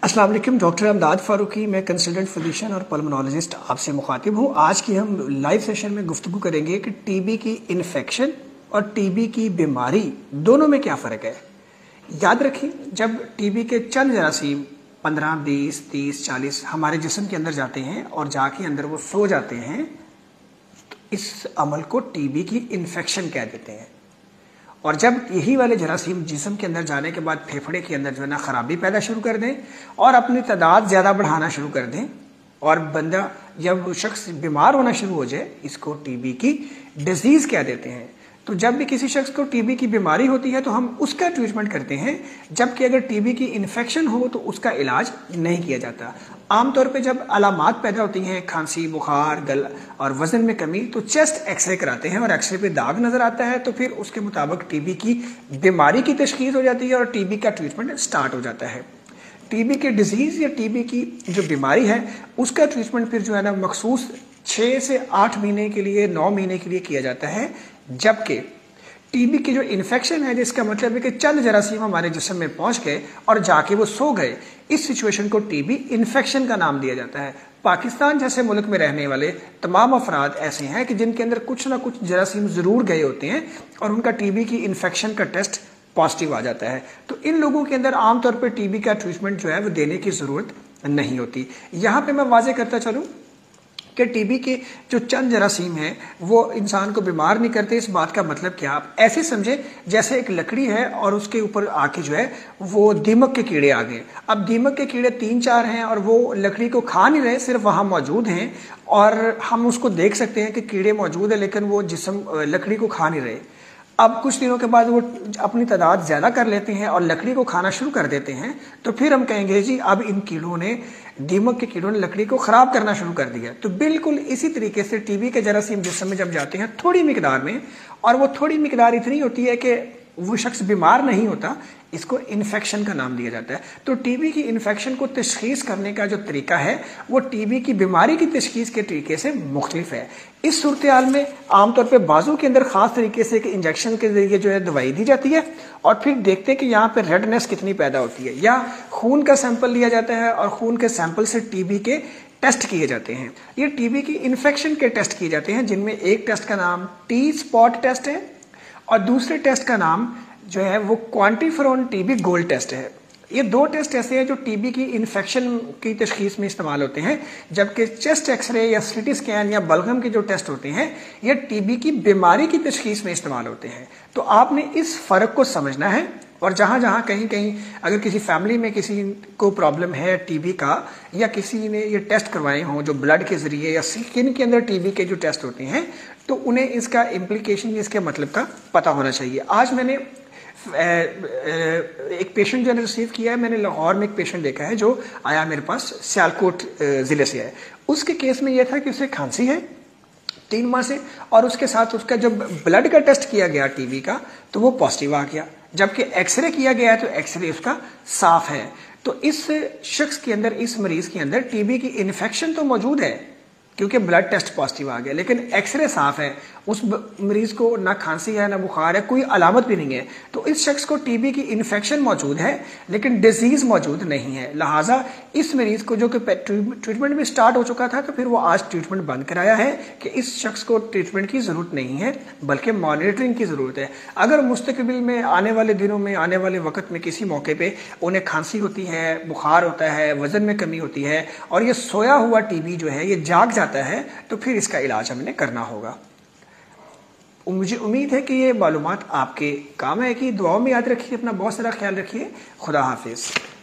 अस्सलाम वालेकुम, डॉक्टर अमदाद फारूकी, मैं कंसल्टेंट फिजिशियन और पल्मोनोलॉजिस्ट आपसे मुखातिब हूँ। आज की हम लाइव सेशन में गुफ्तगू करेंगे कि टीबी की इन्फेक्शन और टीबी की बीमारी दोनों में क्या फ़र्क है। याद रखिए, जब टीबी के चंद जरासीम 15, 20, 30, 40 हमारे जिस्म के अंदर जाते हैं और जाके अंदर वो सो जाते हैं, तो इस अमल को टीबी की इन्फेक्शन कह देते हैं। और जब यही वाले जरासीम जिस्म के अंदर जाने के बाद फेफड़े के अंदर जो है ना खराबी पैदा शुरू कर दें और अपनी तादाद ज़्यादा बढ़ाना शुरू कर दें और बंदा जब शख्स बीमार होना शुरू हो जाए, इसको टीबी की डिजीज़ कह देते हैं। तो जब भी किसी शख्स को टीबी की बीमारी होती है तो हम उसका ट्रीटमेंट करते हैं, जबकि अगर टीबी की इन्फेक्शन हो तो उसका इलाज नहीं किया जाता। आमतौर पे जब अलामात पैदा होती हैं, खांसी, बुखार, गला और वजन में कमी, तो चेस्ट एक्सरे कराते हैं और एक्सरे पे दाग नजर आता है, तो फिर उसके मुताबिक टीबी की बीमारी की तशखीस हो जाती है और टीबी का ट्रीटमेंट स्टार्ट हो जाता है। टीबी की डिजीज़ या टीबी की जो बीमारी है उसका ट्रीटमेंट फिर जो है ना मखसूस 6 से 8 महीने के लिए, 9 महीने के लिए किया जाता है। जबकि टीबी की जो इन्फेक्शन है, जिसका मतलब है कि चंद जरासीम हमारे जिस्म में पहुंच गए और जाके वो सो गए, इस सिचुएशन को टीबी इन्फेक्शन का नाम दिया जाता है। पाकिस्तान जैसे मुल्क में रहने वाले तमाम अफराद ऐसे हैं कि जिनके अंदर कुछ ना कुछ जरासीम ज़रूर गए होते हैं और उनका टीबी की इन्फेक्शन का टेस्ट पॉजिटिव आ जाता है। तो इन लोगों के अंदर आमतौर पर टीबी का ट्रीटमेंट जो है वो देने की ज़रूरत नहीं होती। यहाँ पे मैं वाजे करता चलूँ कि टीबी के जो चंद जरासीम हैं वो इंसान को बीमार नहीं करते। इस बात का मतलब क्या, आप ऐसे समझे जैसे एक लकड़ी है और उसके ऊपर आके जो है वो दीमक के कीड़े आ गए। अब दीमक के कीड़े 3-4 हैं और वो लकड़ी को खा नहीं रहे, सिर्फ वहाँ मौजूद हैं और हम उसको देख सकते हैं कि कीड़े मौजूद है, लेकिन वो जिस्म लकड़ी को खा नहीं रहे। अब कुछ दिनों के बाद वो अपनी तादाद ज़्यादा कर लेते हैं और लकड़ी को खाना शुरू कर देते हैं, तो फिर हम कहेंगे जी अब इन कीड़ों ने, दीमक के कीड़ों ने लकड़ी को ख़राब करना शुरू कर दिया। तो बिल्कुल इसी तरीके से टीबी के जरासीम जिस्म में जब जाते हैं थोड़ी मिकदार में, और वो थोड़ी मिकदार इतनी होती है कि वो शख्स बीमार नहीं होता, इसको इन्फेक्शन का नाम दिया जाता है। तो टीबी की इन्फेक्शन को तशखीस करने का जो तरीका है वो टीबी की बीमारी की तशखीस के तरीके से मुख्तलिफ है। इस सूरत हाल में आमतौर पर बाजू के अंदर खास तरीके से एक इंजेक्शन के जरिए जो है दवाई दी जाती है और फिर देखते हैं कि यहाँ पे रेडनेस कितनी पैदा होती है, या खून का सैंपल लिया जाता है और खून के सैंपल से टीबी के टेस्ट किए जाते हैं। ये टीबी की इन्फेक्शन के टेस्ट किए जाते हैं, जिनमें एक टेस्ट का नाम टी स्पॉट टेस्ट है और दूसरे टेस्ट का नाम जो है वो क्वांटिफेरोन टीबी गोल्ड टेस्ट है। ये दो टेस्ट ऐसे हैं जो टीबी की इन्फेक्शन की तशखीस में इस्तेमाल होते हैं, जबकि चेस्ट एक्सरे या सीटी स्कैन या बलगम के जो टेस्ट होते हैं ये टीबी की बीमारी की तशखीस में इस्तेमाल होते हैं। तो आपने इस फ़र्क को समझना है, और जहाँ जहाँ कहीं कहीं अगर किसी फैमिली में किसी को प्रॉब्लम है टीबी का, या किसी ने ये टेस्ट करवाए हों जो ब्लड के ज़रिए या स्किन के अंदर टीबी के जो टेस्ट होते हैं, तो उन्हें इसका इम्प्लीकेशन, इसके मतलब का पता होना चाहिए। आज मैंने एक पेशेंट जो है रिसीव किया है, मैंने लाहौर में एक पेशेंट देखा है जो आया मेरे पास, सियालकोट ज़िले से है। उसके केस में यह था कि उसे खांसी है 3 माह से, और उसके साथ उसका जब ब्लड का टेस्ट किया गया टीबी का तो वो पॉजिटिव आ गया, जबकि एक्सरे किया गया तो एक्सरे उसका साफ है। तो इस शख्स के अंदर, इस मरीज के अंदर टीबी की इन्फेक्शन तो मौजूद है क्योंकि ब्लड टेस्ट पॉजिटिव आ गया, लेकिन एक्सरे साफ है, उस मरीज को ना खांसी है ना बुखार है, कोई अलामत भी नहीं है। तो इस शख्स को टीबी की इन्फेक्शन मौजूद है लेकिन डिजीज मौजूद नहीं है। लिहाजा इस मरीज को, जो कि ट्रीटमेंट भी स्टार्ट हो चुका था, तो फिर वो आज ट्रीटमेंट बंद कराया है कि इस शख्स को ट्रीटमेंट की जरूरत नहीं है बल्कि मॉनिटरिंग की जरूरत है। अगर मुस्तकबिल में, आने वाले दिनों में, आने वाले वक्त में किसी मौके पर उन्हें खांसी होती है, बुखार होता है, वजन में कमी होती है और ये सोया हुआ टीबी जो है ये जाग जाता है, तो फिर इसका इलाज हमने करना होगा। मुझे उम्मीद है कि ये मालूमात आपके काम है। कि दुआओं में याद रखिए, अपना बहुत सारा ख्याल रखिए। खुदा हाफिज।